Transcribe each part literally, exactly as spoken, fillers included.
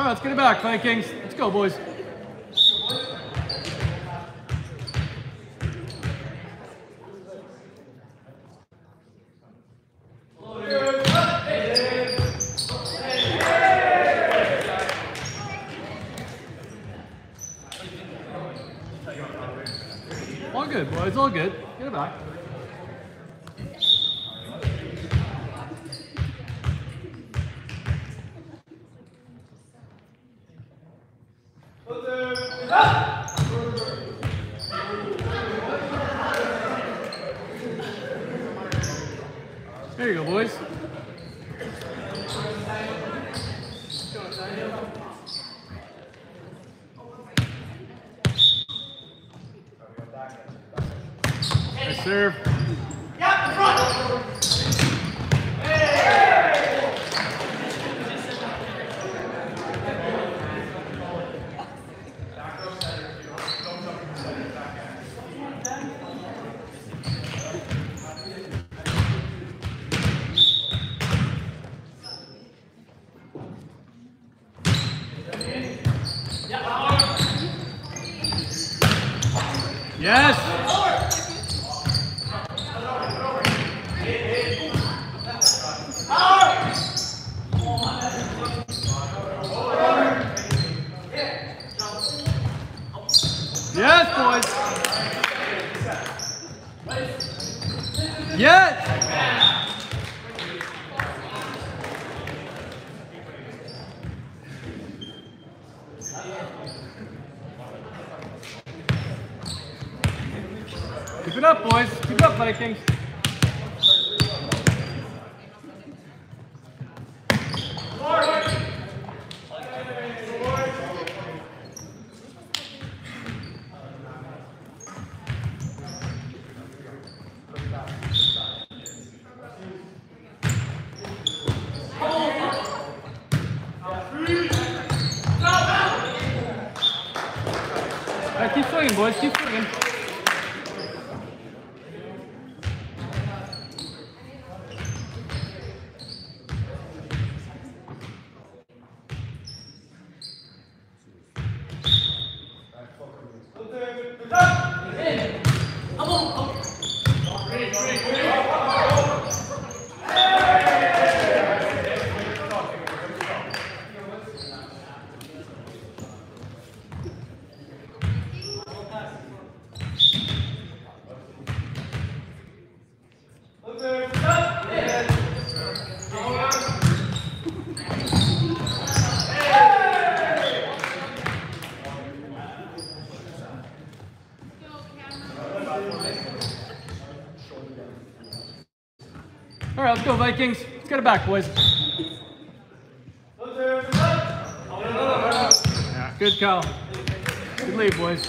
right, let's get it back, Vikings. Let's go, boys. All good, boys, all good. Get it back. There you go, boys. Nice serve. Yeah, front. Yes. Yes, boys. Yes. Keep it up, boys. Keep it up, Vikings. All right, keep swinging, boys. Keep swinging. All right, let's go, Vikings. Let's get it back, boys. Yeah, good call. Good lead, boys.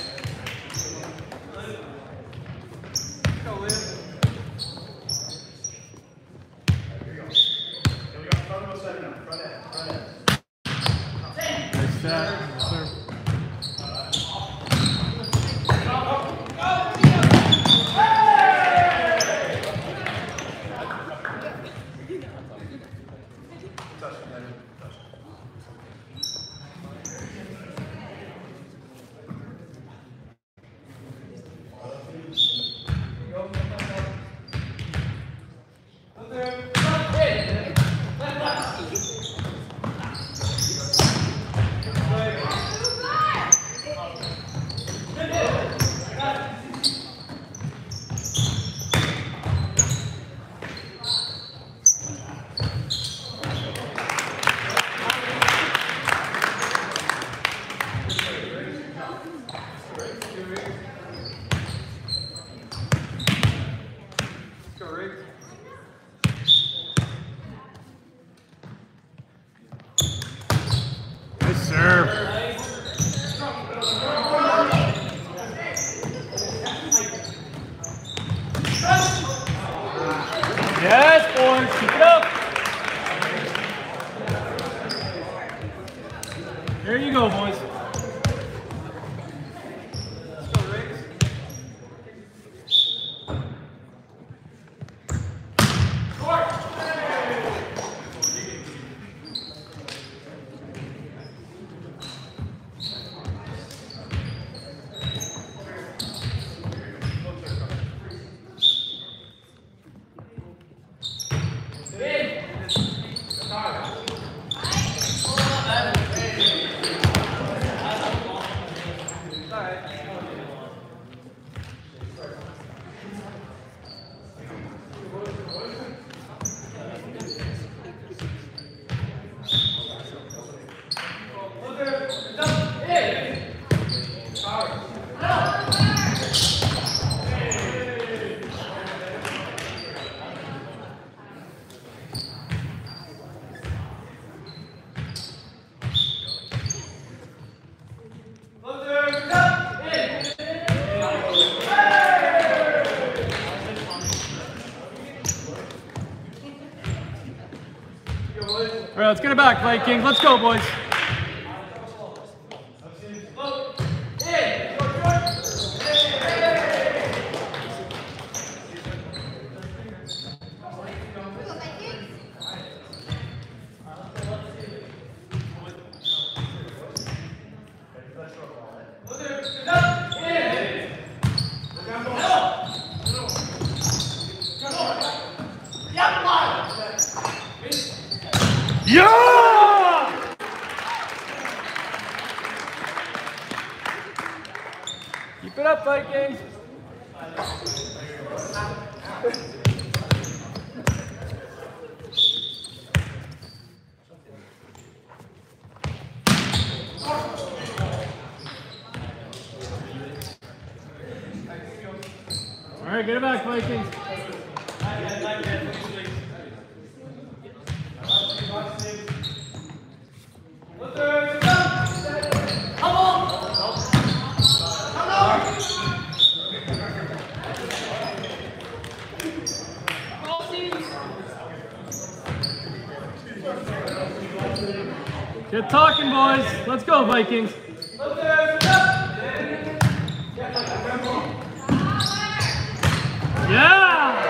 Nice set. Serve. Nice serve. Yes, boys, keep it up. There you go, boys. let's get it back, Vikings. Let's go, boys. Yeah! Keep it up, Vikings. All right, get it back, Vikings. Get talking, boys. Let's go, Vikings. Yeah!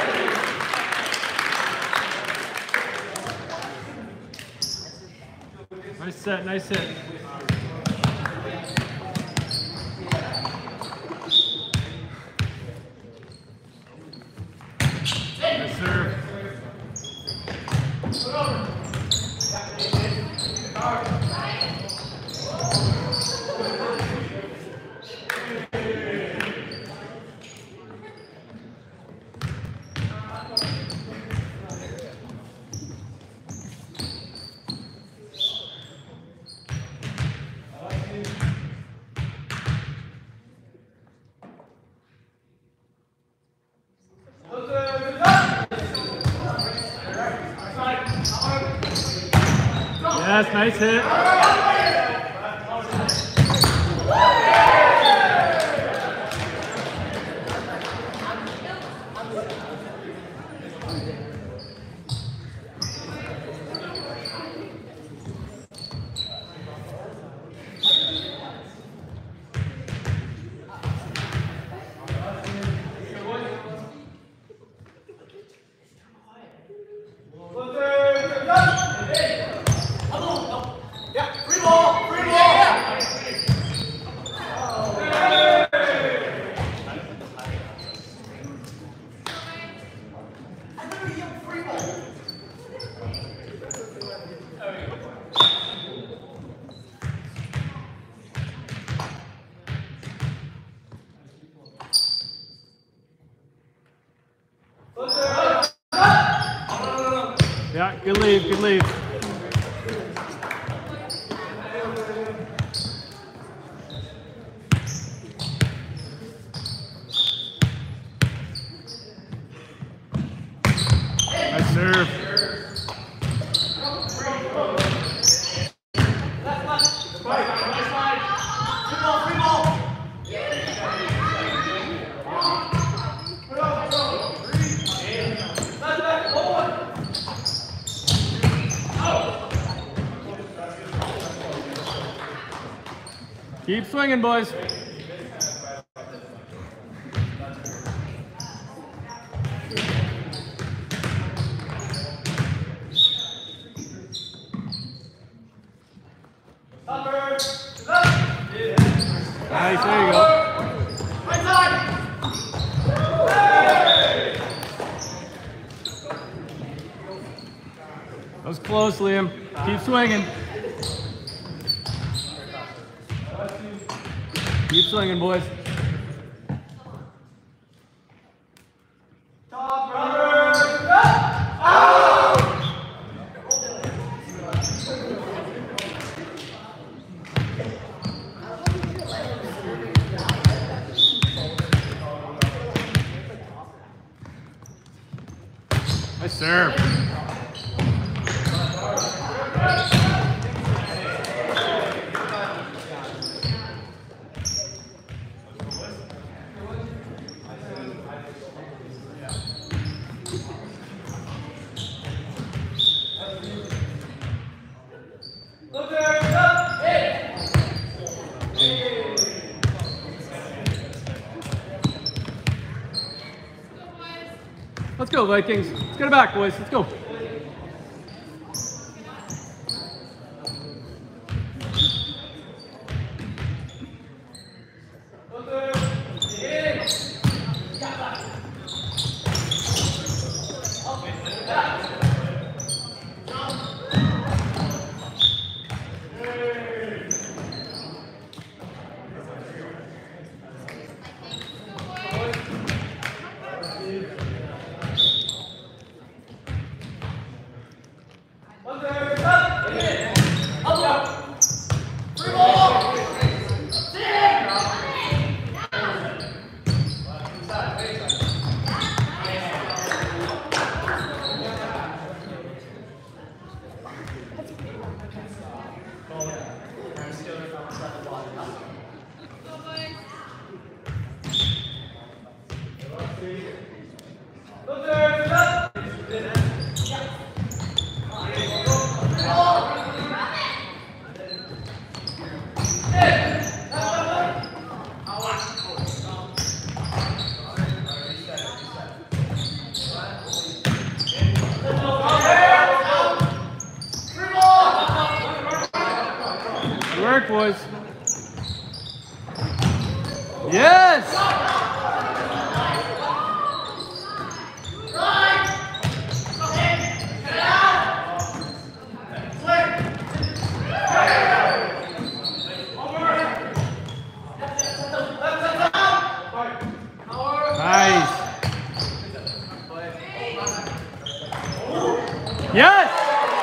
Nice set, nice hit. Nice serve. Yes, nice hit. Yeah, good leave, good leave. Nice serve. Keep swinging, boys. Nice, there you go. Right side. That was close, Liam. Keep swinging. Keep swinging, boys. Top runner. Out. Nice serve. Let's go, Vikings. Let's get it back, boys. Let's go. Good work, boys. Yes! Nice. Yes!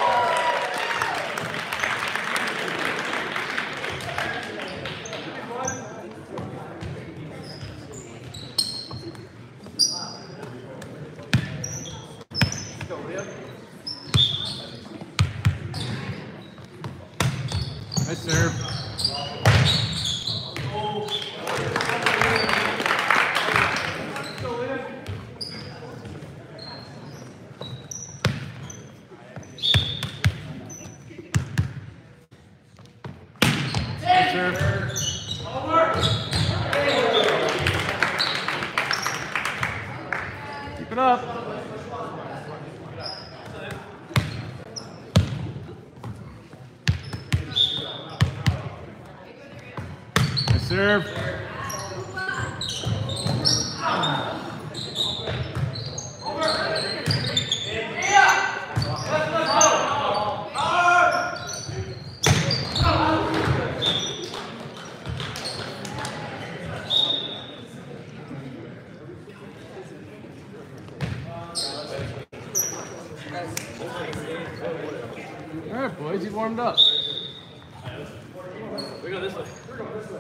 Nice serve. Nice serve. Keep it up. Serve. All right, boys, you warmed up. We go this way. We're going this way.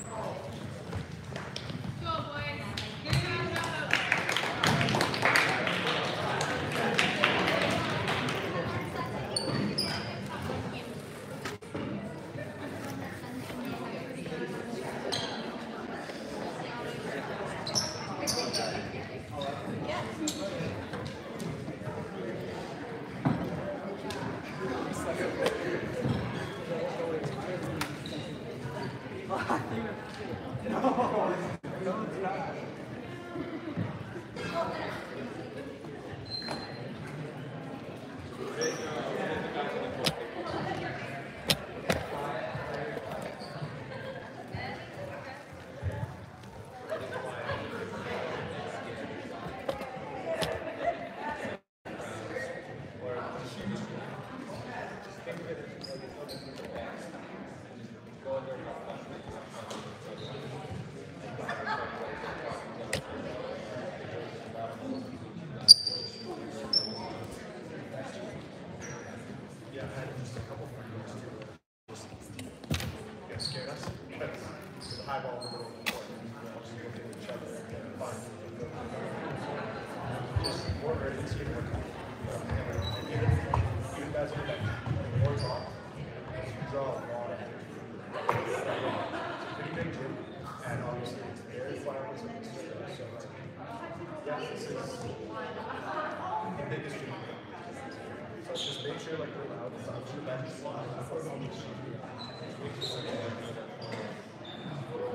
Just make sure like we're loud and stuff. The bench is loud.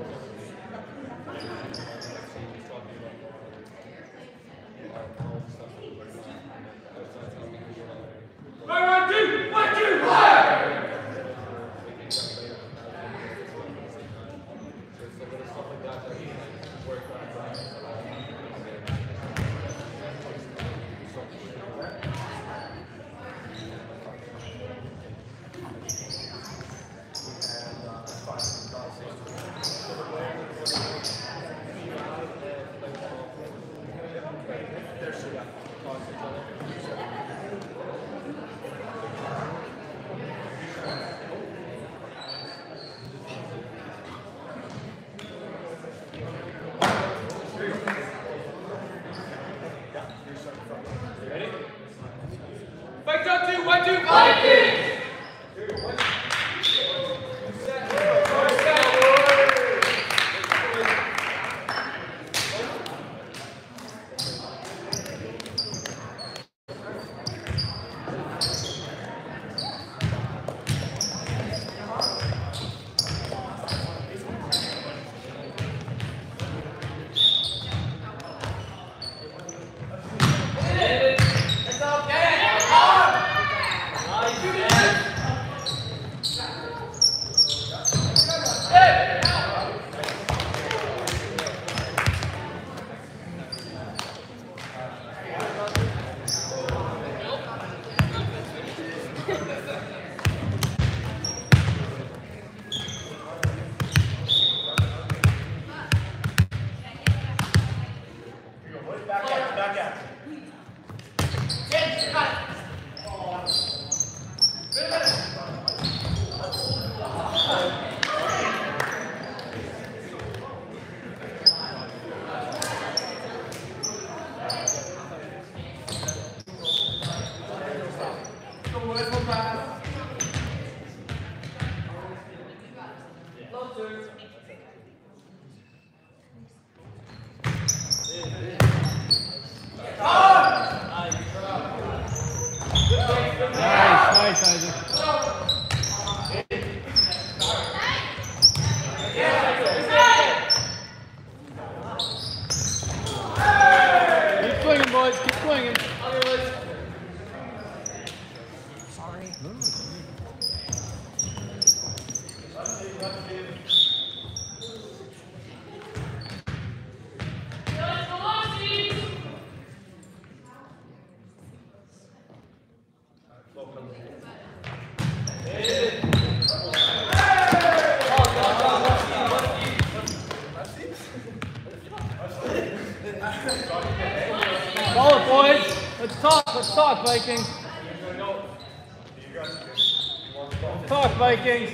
Talking about one, two, Vikings! Call it, boys. Let's talk. Let's talk, Vikings. Let's talk, Vikings.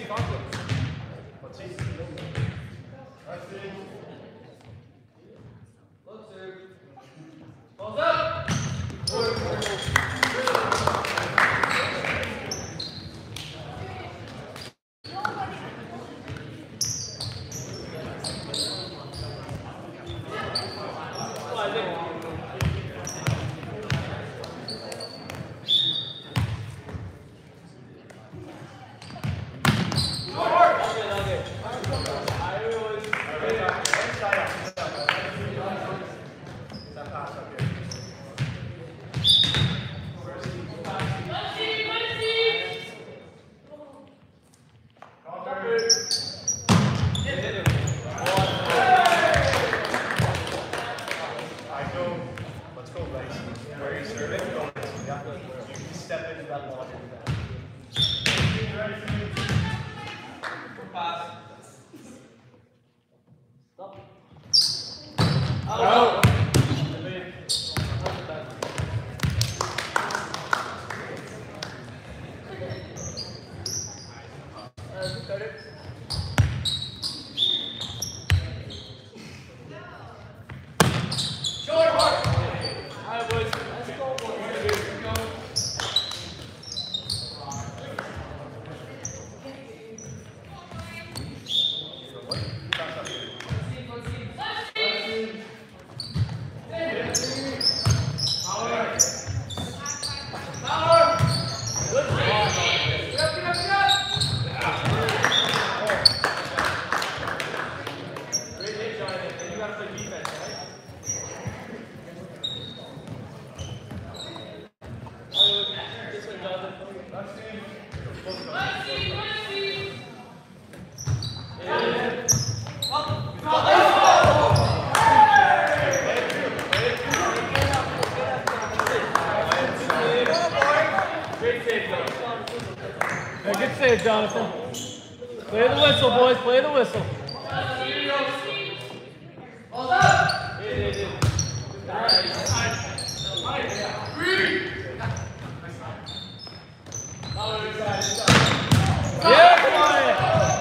Yeah, good save, Jonathan. Play the whistle, boys. Play the whistle. Yeah, quiet.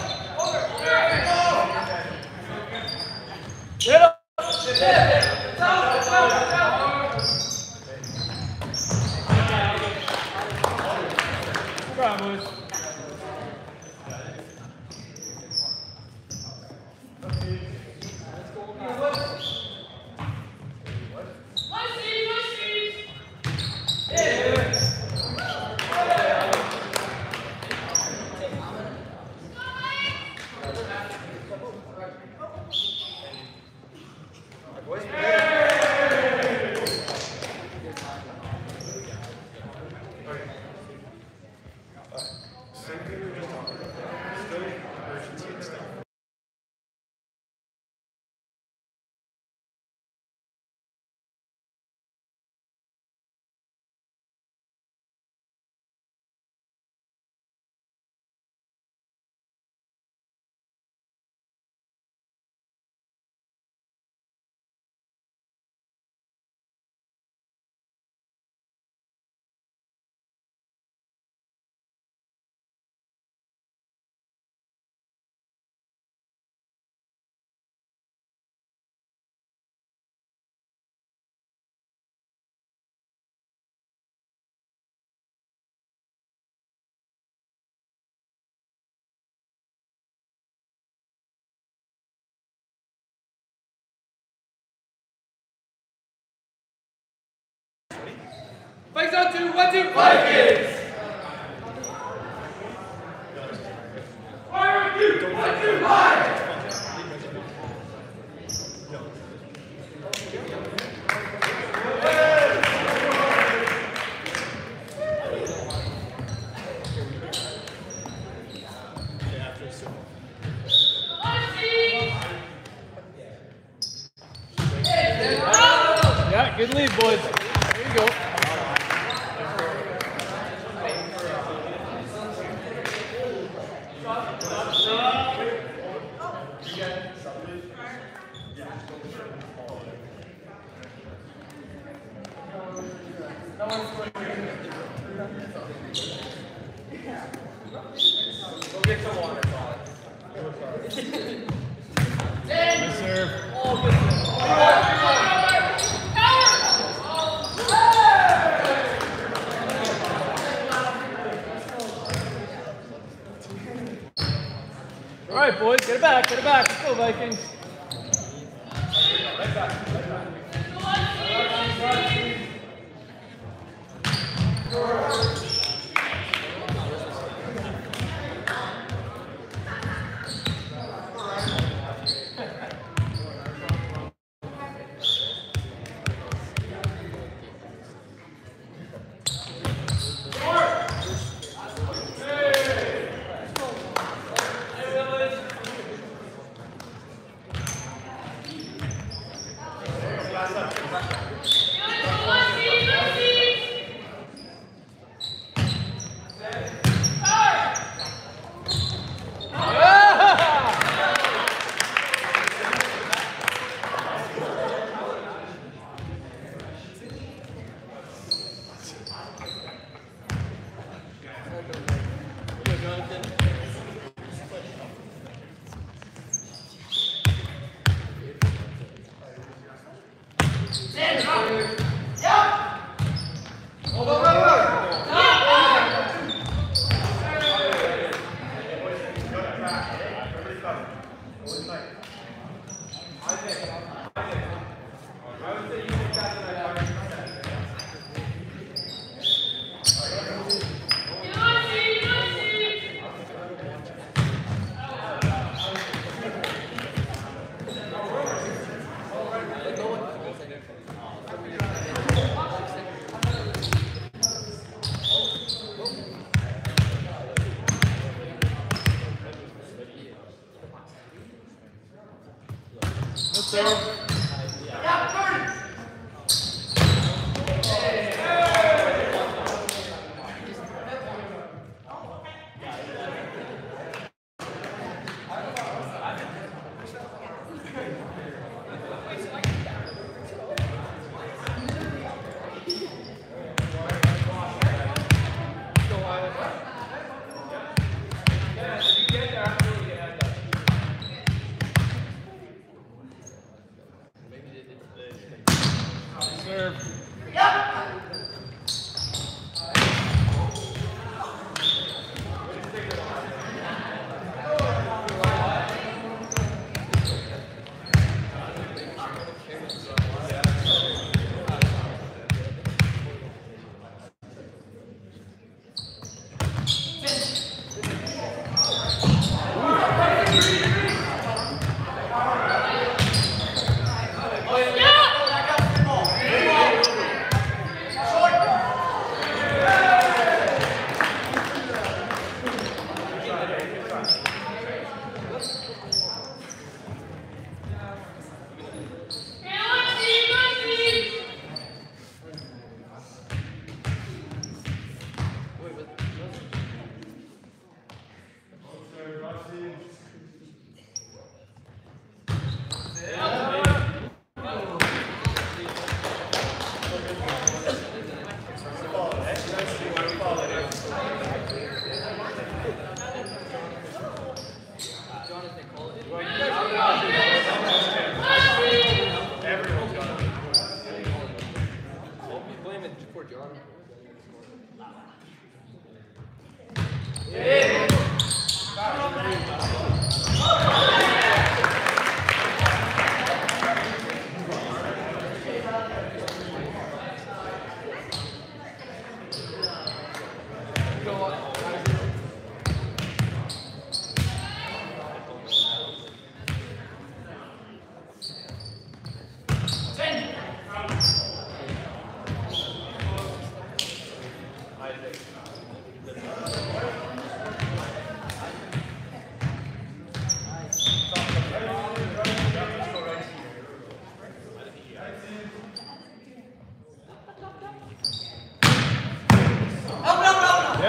Get up. Fight zone two, one, two, Vikings! Fire two, one, two, five! Yeah, good lead, boys. There you go. Go get some water, Todd. Good serve. All right, boys, get it back, get it back. Let's go, Vikings. Good serve.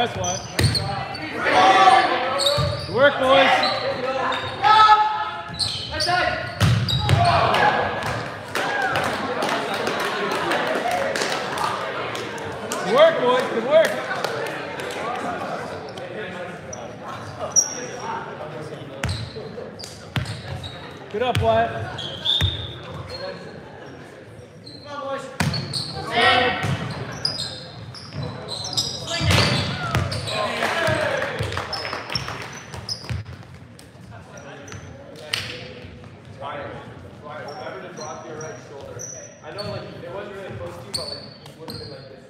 That's why. Good work, boys. Good work, boys. Good work. Get up, Wyatt. Come on, boys. I know, like, it wasn't really close to you, but, like, it would have been like this.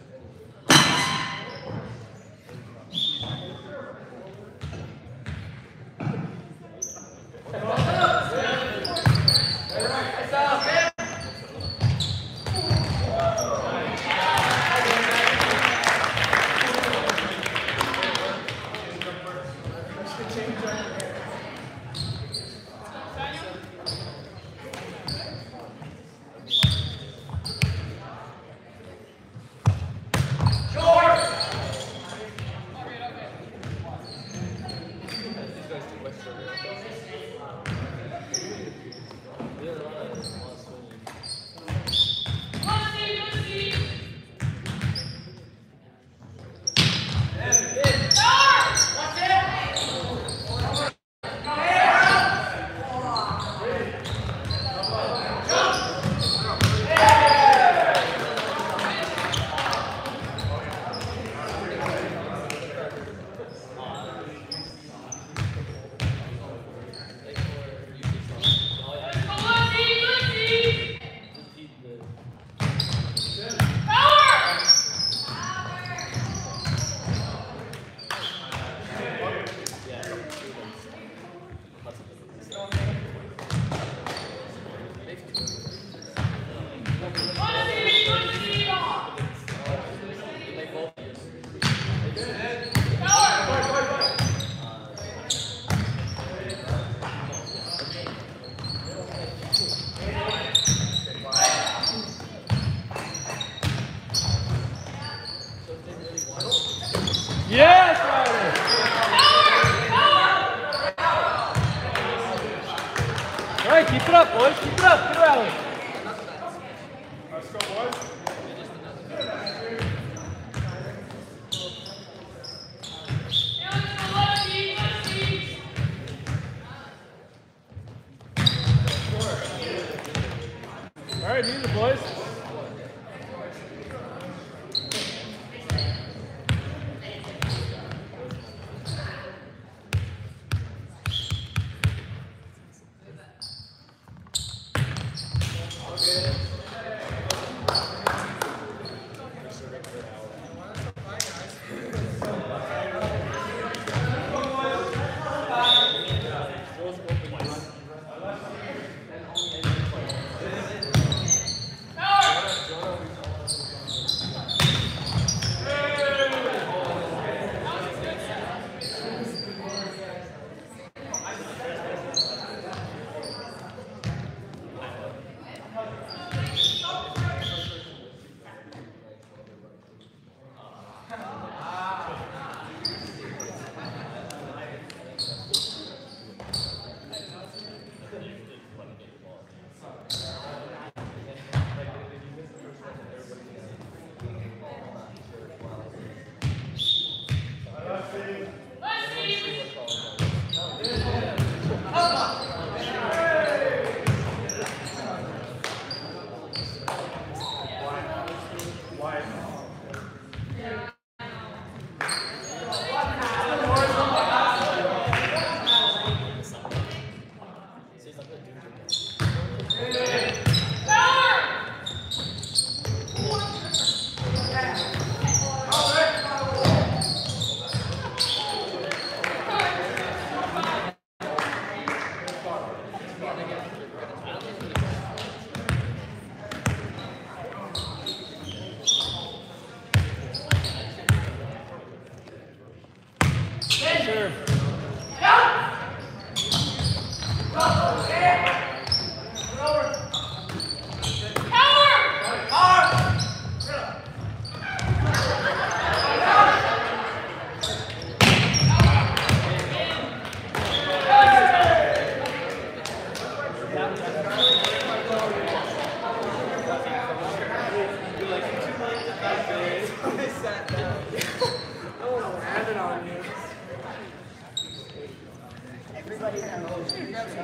Yes, Ryder! All right, keep it up, boys. Keep it up. Good rally. Let's go, boys. All right, easy, boys. telling you. Everybody knows.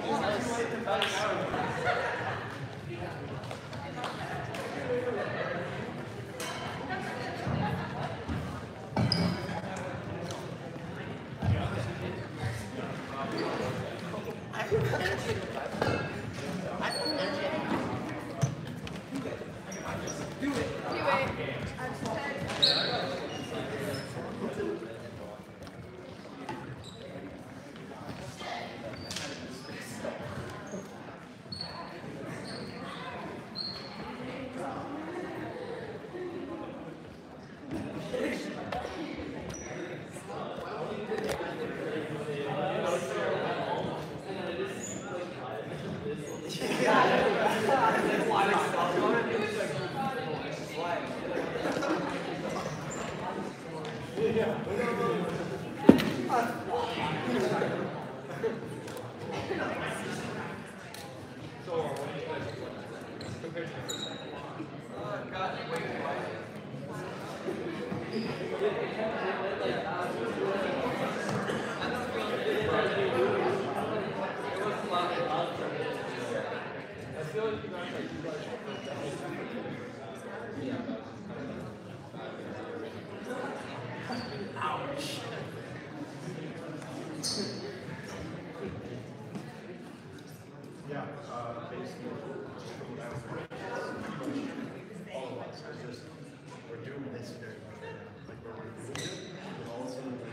Yeah, uh, basically, just from what I was reading, all of us, it's just, we're doing this very much right now. Like, we're doing it, we're all seeing like,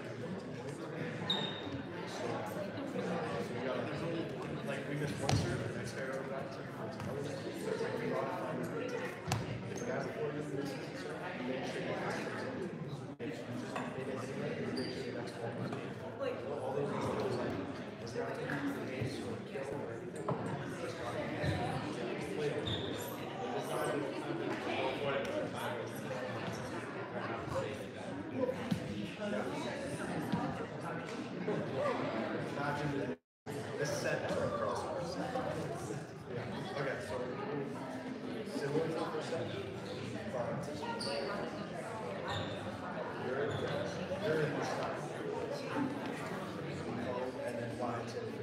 so, so we got, like, we missed one serve, the next guy over back to, it's another, so it's like, we brought it on, if the guy before you misses the serve, you make sure you factor it in. If you just made it anyway, you make sure the next ball comes in. All those things, like, it's not taking the base or kill or anything. Imagine this set is our crossovers. Yeah. Okay, so similar to the first set. You're, you're in this side. And then fly to the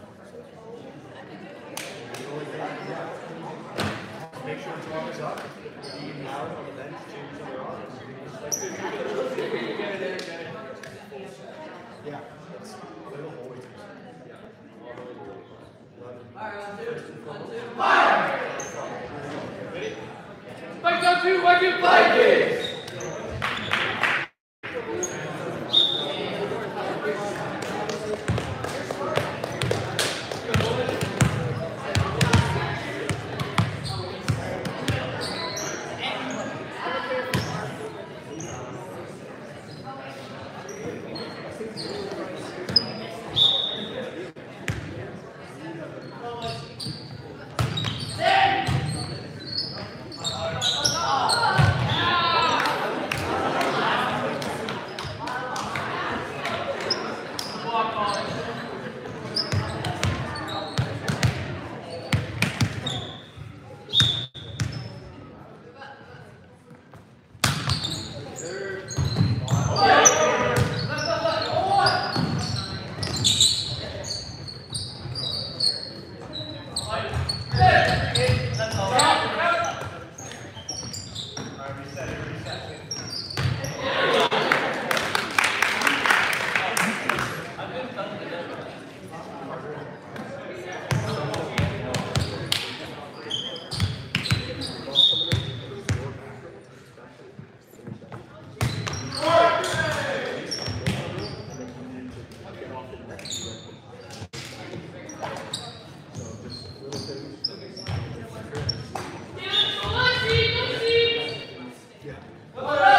the only thing, yeah. Make sure it's always up. Be out on the bench, change your arms. Yeah, that's little always. Spike down two, one, two, Vikings! Yeah.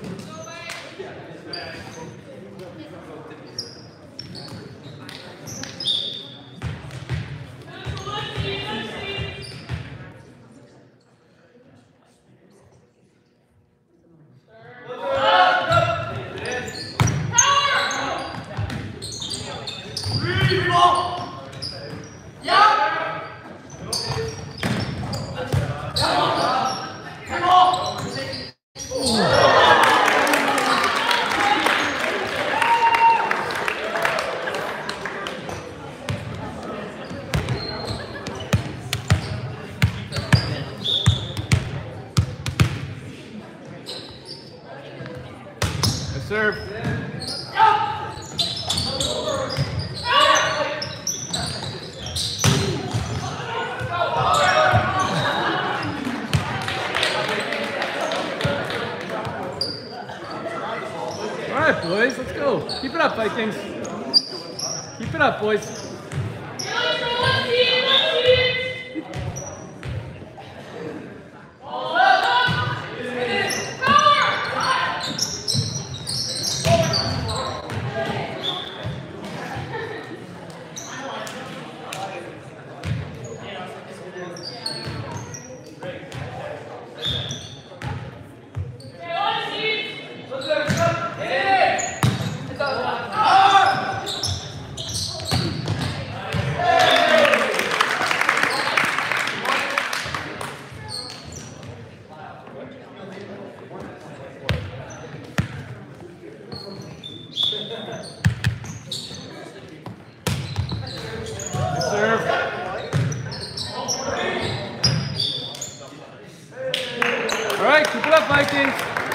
Serve. All right, boys, let's go. Keep it up, Vikings. Keep it up, boys. All right, keep it up, Vikings.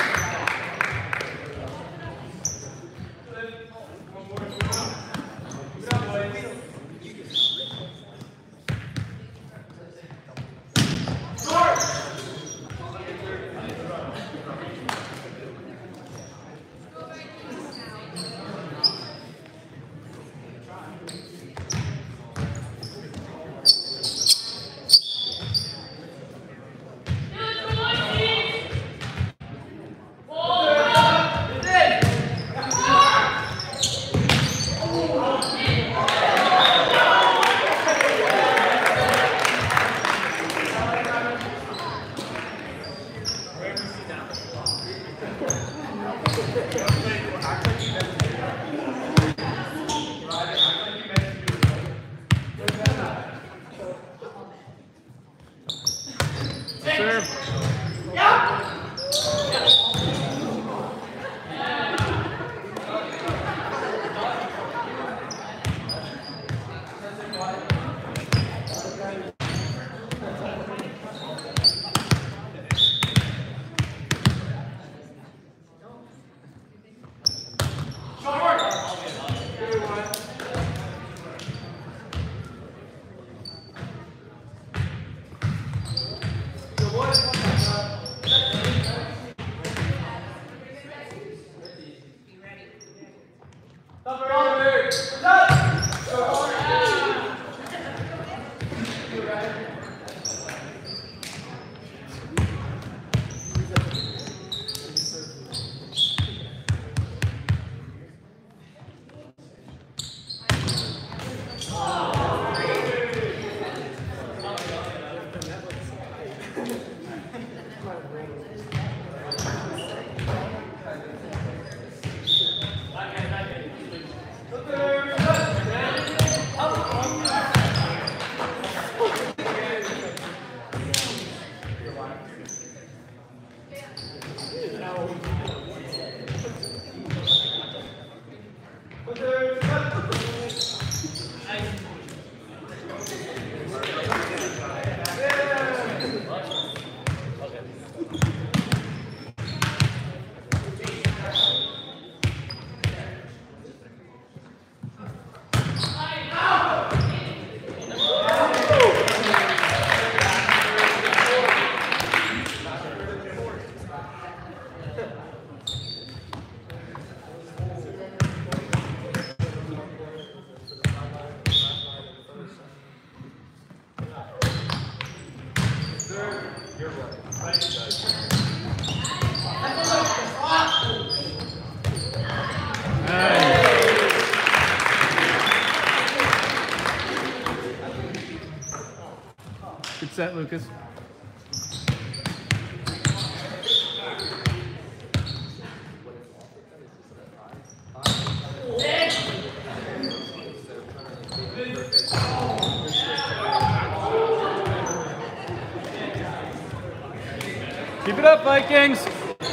Serve. Look there. set, Lucas. Keep it up, Vikings.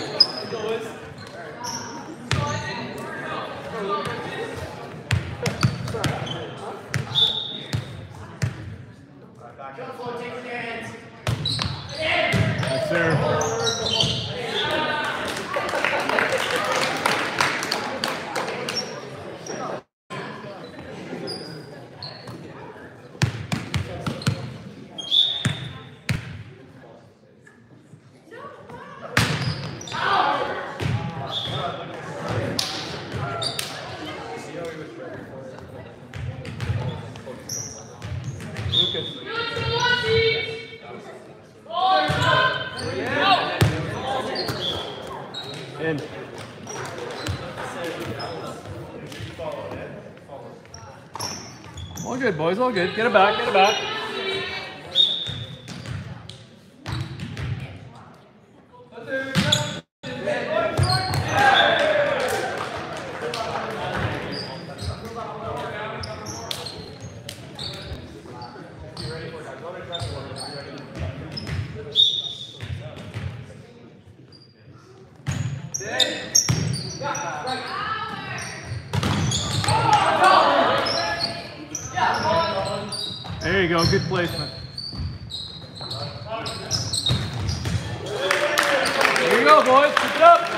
Yes, sir. In. All good, boys. All good. Get it back. Get it back. There you go, good placement. There you go, boys, keep it up.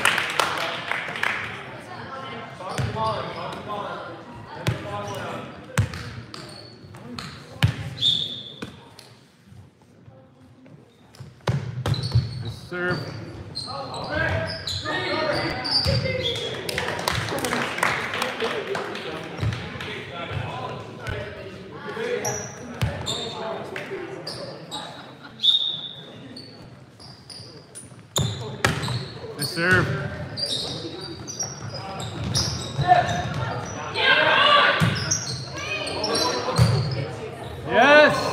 Good serve. Good serve. Yes.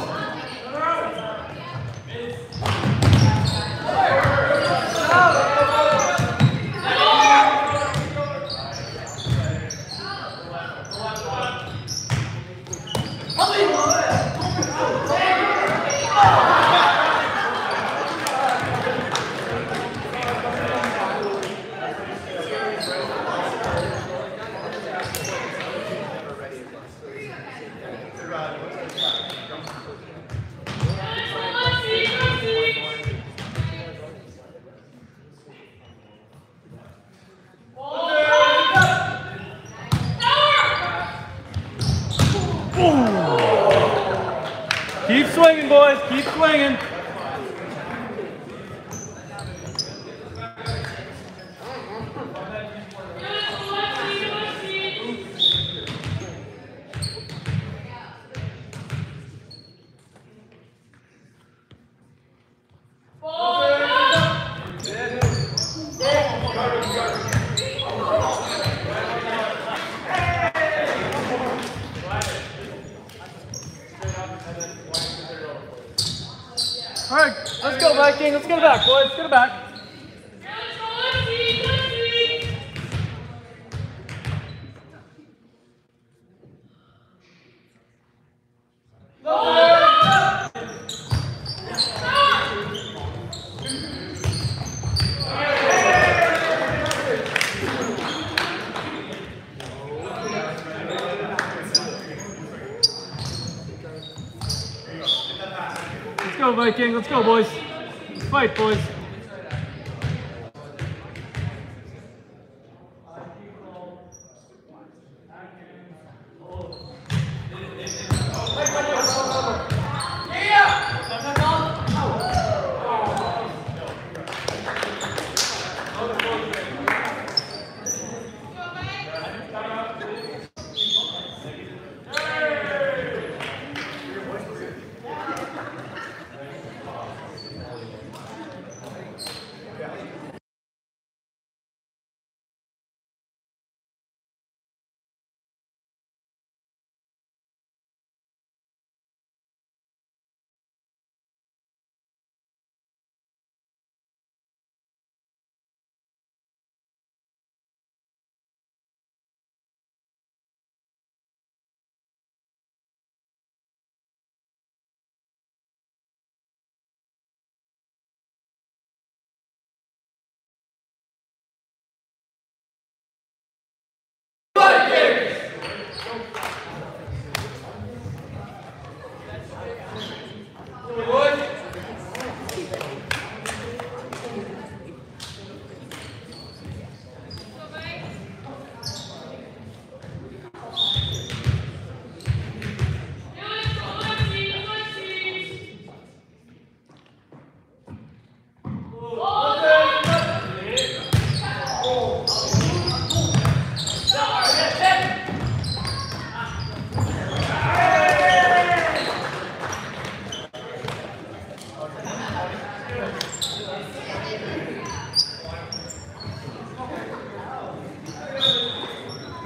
Keep swinging, boys. Keep swinging. All right, let's go, Viking. Let's get it back, boys. Let's get it back. Let's go, Viking. Let's go, boys. Let's fight, boys.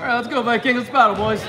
All right, let's go, Viking. Let's battle, boys.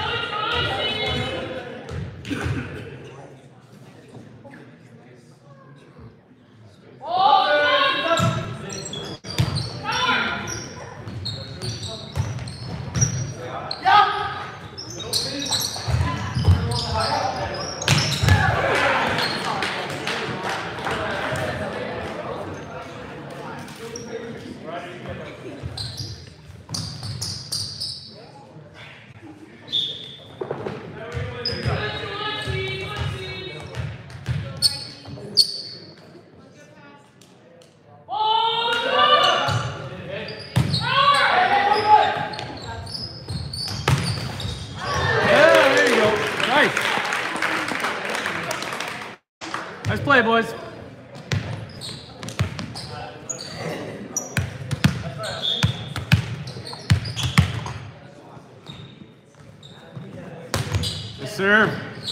Nice play, boys. Good serve.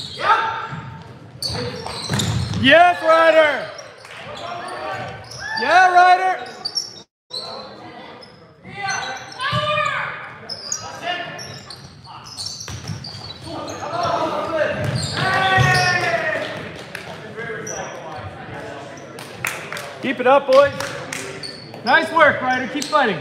Yes, Ryder. Yeah, Ryder. Keep it up, boys. Nice work, Ryder. Keep fighting.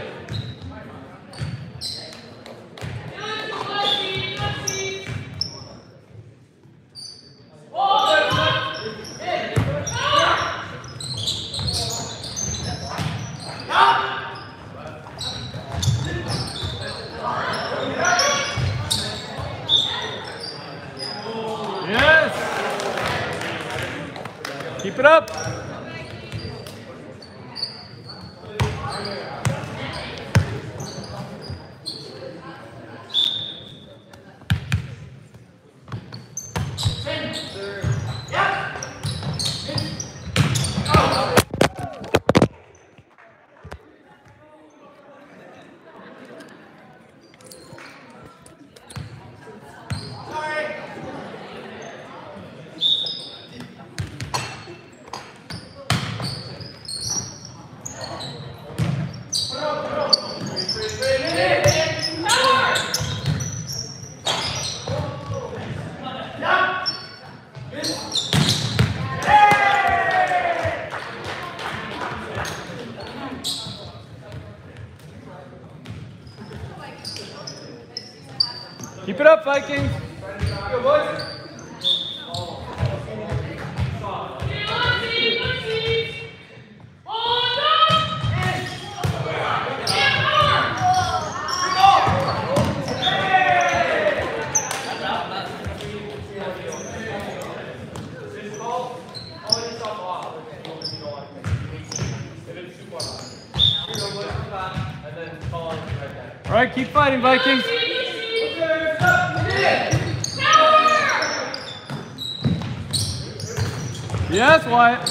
Yes. Keep it up. Keep it up, Vikings. Go, boys. All right, keep fighting, Vikings. Yes, Wyatt.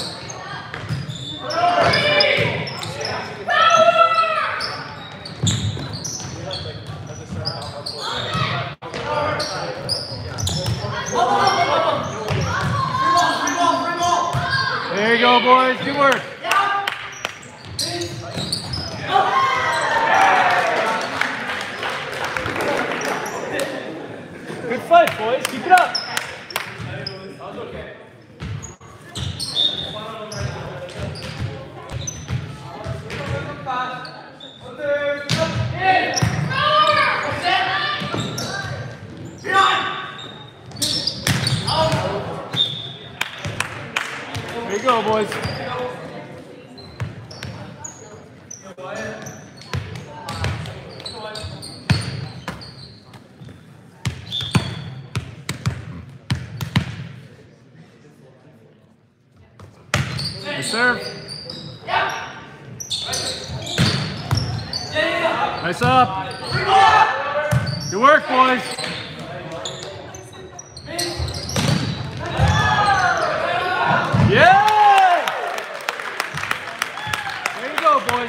There you go, boys. Good work. Good fight, boys. Keep it up. There you go, boys. Nice serve. Nice up. Good work, boys. Yeah! There you go, boys.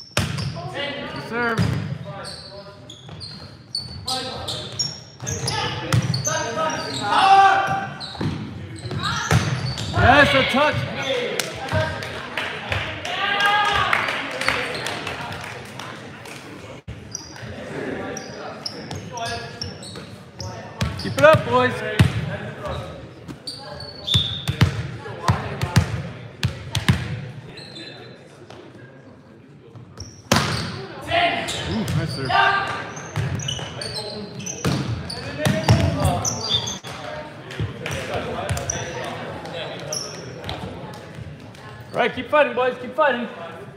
Good serve. Yes, a touch. Keep it up, boys. Ooh, nice serve. All right, keep fighting, boys. Keep fighting.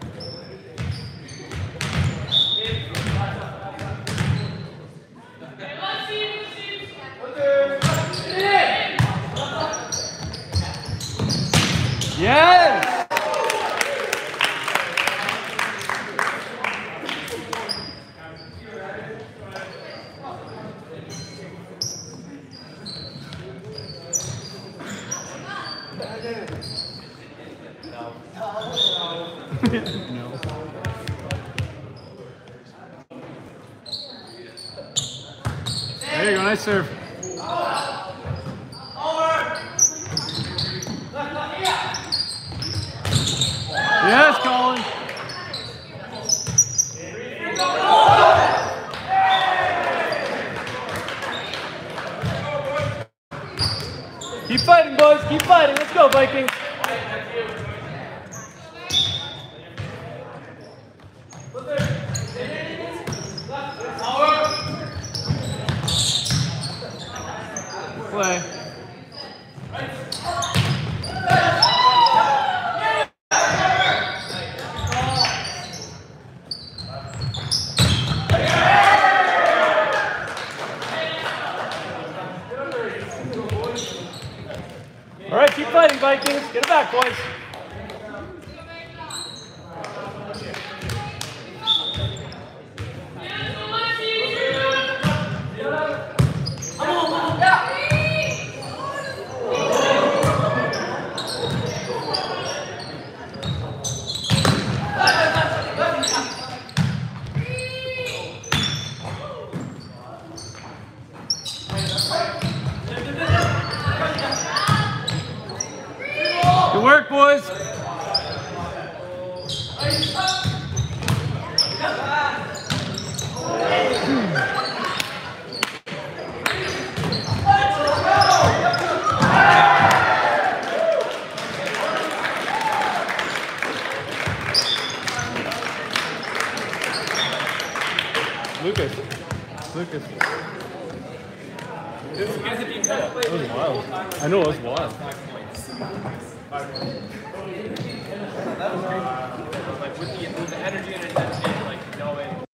Yes! No. There you go, nice serve. Yes, Colin. Keep fighting, boys. Keep fighting. Let's go, Vikings. Play. All right, keep fighting, Vikings. Get it back, boys. Good work, boys. Lucas. Lucas. That was wild. I know, it was wild. Like with the, with the energy and intensity, like knowing.